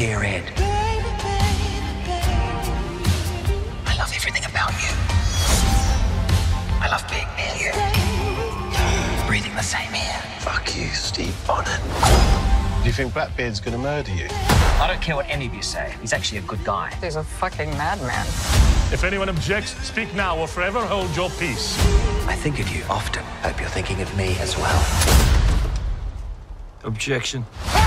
Dear Ed, I love everything about you. I love being near you. Breathing the same air. Fuck you, Steve Bonnet. Do you think Blackbeard's gonna murder you? I don't care what any of you say. He's actually a good guy. He's a fucking madman. If anyone objects, speak now or forever hold your peace. I think of you often. Hope you're thinking of me as well. Objection.